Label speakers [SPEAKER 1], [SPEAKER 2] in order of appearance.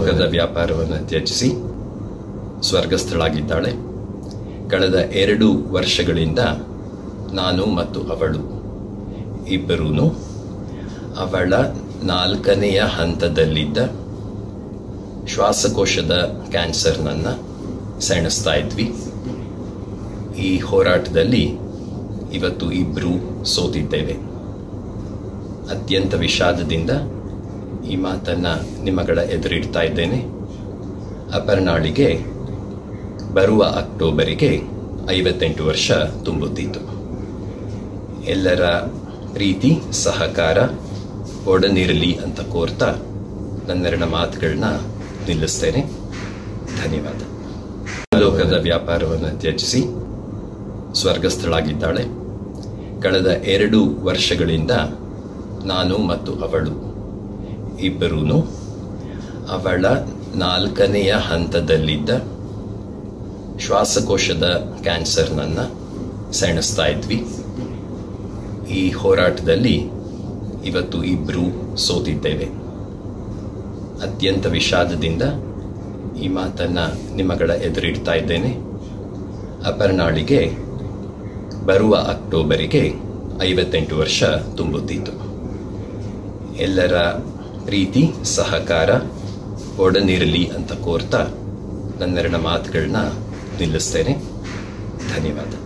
[SPEAKER 1] ಲೋಕದ ವ್ಯಾಪಾರವನ್ನು ತ್ಯಜಿಸಿ ಸ್ವರ್ಗಸ್ಥಳಾಗಿದ್ದಾಳೆ. ಕಳೆದ 2 ವರ್ಷಗಳಿಂದ ನಾನು ಮತ್ತು ಅವಳು ಇಬ್ಬರೂ ಅವಳ 4ನೇ ಹಂತದಲ್ಲಿದ್ದ ಶ್ವಾಸಕೋಶದ ಕ್ಯಾನ್ಸರ್ನನ್ನು ಸೆಣಸ್ತಾ ಇದ್ವಿ. ಈ ಹೋರಾಟದಲ್ಲಿ ಇವತ್ತು ಇಬ್ಬರೂ ಸೋತಿದ್ದೇವೆ. ಅತ್ಯಂತ ವಿಷಾದದಿಂದ ಈ ಮಾತನ್ನು ನಿಮ್ಮಗಳ ಎದುರಿಡ್ತಾ ಇದ್ದೇನೆ. ಅಪರ್ಣಾಳಿಗೆ ಬರುವ ಅಕ್ಟೋಬರಿಗೆ 58 ವರ್ಷ ತುಂಬುತ್ತಿತ್ತು. ಎಲ್ಲರ ಪ್ರೀತಿ ಸಹಕಾರ ಒಡನಿರಲಿ ಅಂತ ಕೋರ್ತಾ ನನ್ನೆರಡು ಮಾತುಗಳನ್ನ ನಿಲ್ಲಿಸ್ತೇನೆ. ಧನ್ಯವಾದ. ಲೋಕದ ವ್ಯಾಪಾರವನ್ನು ತ್ಯಜಿಸಿ ಸ್ವರ್ಗಸ್ಥಳಾಗಿದ್ದಾಳೆ. ಕಳೆದ 2 ವರ್ಷಗಳಿಂದ ನಾನು ಮತ್ತು ಅವಳು ಇಬ್ಬರೂ ಅವಳ 4ನೇ ಹಂತದಲ್ಲಿದ್ದ ಶ್ವಾಸಕೋಶದ ಕ್ಯಾನ್ಸರ್ನನ್ನು ಸೆಣಸ್ತಾ ಇದ್ವಿ. ಈ ಹೋರಾಟದಲ್ಲಿ ಇವತ್ತು ಇಬ್ಬರೂ ಸೋತಿದ್ದೇವೆ. ಅತ್ಯಂತ ವಿಷಾದದಿಂದ ಈ ಮಾತನ್ನು ನಿಮ್ಮಗಳ ಎದುರಿಡ್ತಾ ಇದ್ದೇನೆ. ಅಪರ್ಣಾಳಿಗೆ ಬರುವ ಅಕ್ಟೋಬರಿಗೆ 58 ವರ್ಷ ತುಂಬುತ್ತಿತ್ತು. ಎಲ್ಲರ ಪ್ರೀತಿ ಸಹಕಾರ ಒಡನಿರಲಿ ಅಂತ ಕೋರ್ತಾ ನನ್ನೆರಡು ಮಾತುಗಳನ್ನ ನಿಲ್ಲಿಸ್ತೇನೆ. ಧನ್ಯವಾದ.